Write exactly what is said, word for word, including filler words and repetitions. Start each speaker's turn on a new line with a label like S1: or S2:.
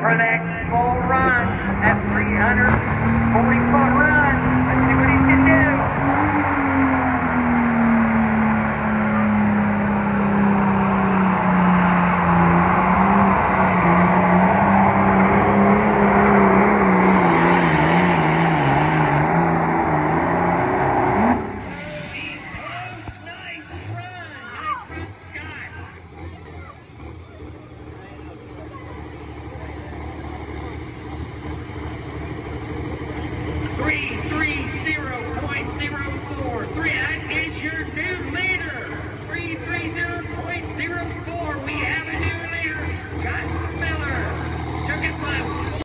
S1: for that full run, that three hundred forty foot run. Let's see what he can do. Three, three, zero.